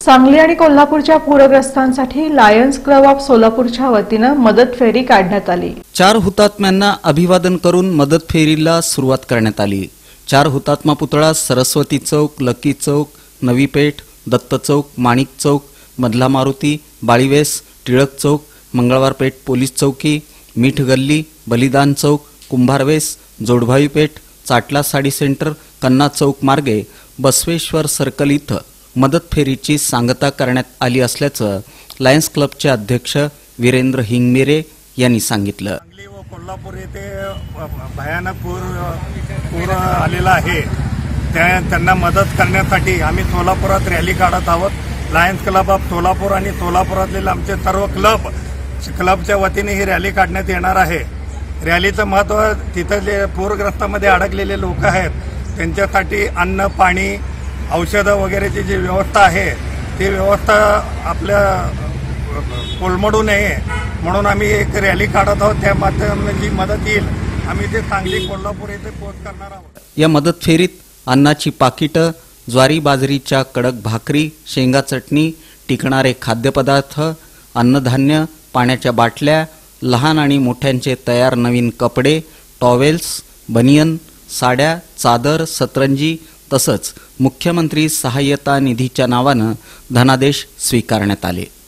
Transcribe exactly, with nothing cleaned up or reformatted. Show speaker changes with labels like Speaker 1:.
Speaker 1: सांगली आणि कोल्हापूरच्या पूरग्रस्तांसाठी लायन्स क्लब ऑफ सोलापूरच्या वतीने मदत फेरी काढण्यात आली।
Speaker 2: चार हुतात्म्यांना अभिवादन करून मदत फेरीला सुरुवात करण्यात आली। चार हुतात्मा पुतळा सरस्वती चौक, लकी चौक, नवी पेठ, दत्त चौक, माणिक चौक, मधला मारुती, बाळीवेस, टिळक चौक, मंगळवार पेठ पोलीस चौकी, मीठ गल्ली, बलिदान चौक, कुंभारवेस, जोडभावी पेठ, चाटला साडी सेंटर, कन्ना चौक मार्गे बसवेश्वर सर्कल इथं मदत फेरीची सांगता करण्यात आली असल्याचं लायन्स क्लबचे अध्यक्ष वीरेंद्र हिंगमिरे यांनी सांगितलं।
Speaker 3: सांगली व कोल्हापूर येथे भयानक पूर पूर आलेला आहे, त्यांना मदत करण्यासाठी आम्ही सोलापुरात रॅली काढत आहोत। लायन्स क्लब ऑफ सोलापूर आणि सोलापुरातील आमचे सर्व क्लब क्लबच्या वतीने ही रॅली काढण्यात येणार आहे। रॅलीचं महत्त्व तिथं जे पूरग्रस्तामध्ये अडकलेले लोक आहेत त्यांच्यासाठी अन्न, पाणी, औषधं वगैरेची जी व्यवस्था आहे ती व्यवस्था आपल्या कोलमडू नये म्हणून आम्ही एक रॅली काढत आहोत। त्या माध्यमातून जी मदत येईल आम्ही ते सांगली कोल्हापूर येथे पोहोच करणार आहोत।
Speaker 2: या मदत फेरीत अन्नाची पाकिटं, ज्वारी बाजरीच्या कडक भाकरी, शेंगा चटणी, टिकणारे खाद्यपदार्थ, अन्नधान्य, पाण्याच्या बाटल्या, लहान आणि मोठ्यांचे तयार नवीन कपडे, टॉवेल्स, बनियन, साड्या, चादर, सतरंजी तसंच मुख्यमंत्री सहाय्यता निधीच्या नावानं धनादेश स्वीकारण्यात आले।